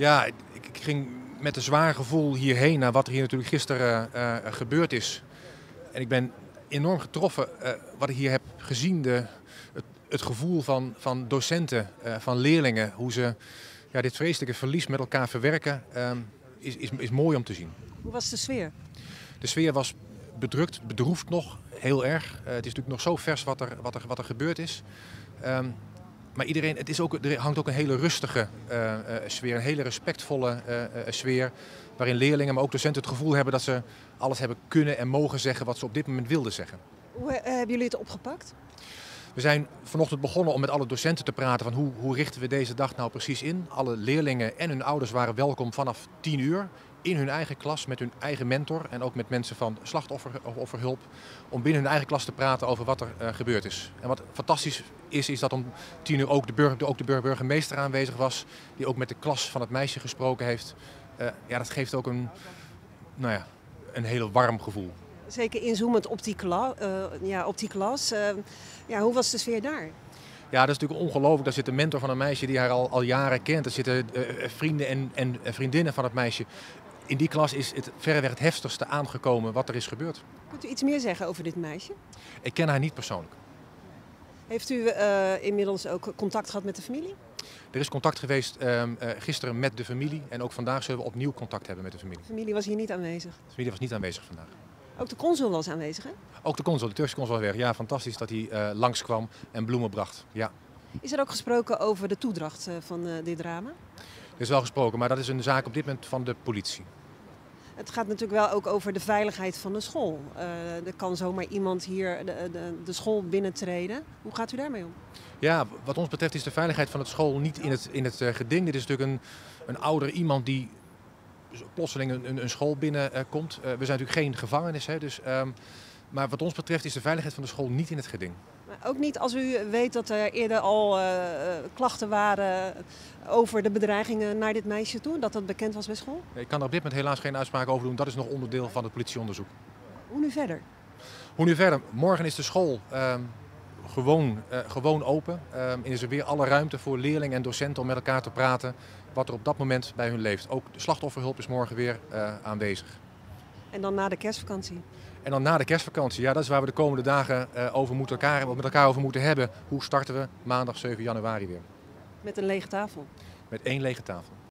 Ja, ik ging met een zwaar gevoel hierheen naar wat er hier natuurlijk gisteren gebeurd is. En ik ben enorm getroffen wat ik hier heb gezien. Het gevoel van docenten, van leerlingen, hoe ze dit vreselijke verlies met elkaar verwerken, is mooi om te zien. Hoe was de sfeer? De sfeer was bedrukt, bedroefd nog, heel erg. Het is natuurlijk nog zo vers wat er gebeurd is. Maar er hangt ook een hele rustige sfeer, een hele respectvolle sfeer. Waarin leerlingen, maar ook docenten het gevoel hebben dat ze alles hebben kunnen en mogen zeggen wat ze op dit moment wilden zeggen. Hoe hebben jullie het opgepakt? We zijn vanochtend begonnen om met alle docenten te praten van hoe richten we deze dag nou precies in. Alle leerlingen en hun ouders waren welkom vanaf 10 uur in hun eigen klas met hun eigen mentor en ook met mensen van slachtofferhulp om binnen hun eigen klas te praten over wat er gebeurd is. En wat fantastisch is dat om 10 uur ook de burgemeester aanwezig was, die ook met de klas van het meisje gesproken heeft. Dat geeft ook een heel warm gevoel. Zeker inzoomend op die klas. Hoe was de sfeer daar? Ja, dat is natuurlijk ongelooflijk. Daar zit de mentor van een meisje die haar al jaren kent. Er zitten vrienden en vriendinnen van het meisje. In die klas is het verreweg het heftigste aangekomen wat er is gebeurd. Kunt u iets meer zeggen over dit meisje? Ik ken haar niet persoonlijk. Heeft u inmiddels ook contact gehad met de familie? Er is contact geweest gisteren met de familie. En ook vandaag zullen we opnieuw contact hebben met de familie. De familie was hier niet aanwezig? De familie was niet aanwezig vandaag. Ook de consul was aanwezig, hè? Ook de Turkse consul was weg. Ja, fantastisch dat hij langskwam en bloemen bracht. Ja. Is er ook gesproken over de toedracht van dit drama? Er is wel gesproken, maar dat is een zaak op dit moment van de politie. Het gaat natuurlijk wel ook over de veiligheid van de school. Er kan zomaar iemand hier de school binnentreden. Hoe gaat u daarmee om? Ja, wat ons betreft is de veiligheid van de school niet in het geding. Dit is natuurlijk een ouder iemand die plotseling een school binnenkomt. We zijn natuurlijk geen gevangenis, hè, maar wat ons betreft is de veiligheid van de school niet in het geding. Maar ook niet als u weet dat er eerder al klachten waren over de bedreigingen naar dit meisje toe, dat dat bekend was bij school? Ik kan er op dit moment helaas geen uitspraak over doen. Dat is nog onderdeel van het politieonderzoek. Hoe nu verder? Hoe nu verder? Morgen is de school gewoon open. Is er weer alle ruimte voor leerlingen en docenten om met elkaar te praten wat er op dat moment bij hun leeft. Ook de slachtofferhulp is morgen weer aanwezig. En dan na de kerstvakantie? En dan na de kerstvakantie, ja, dat is waar we de komende dagen met elkaar over moeten hebben. Hoe starten we maandag 7 januari weer? Met een lege tafel? Met 1 lege tafel.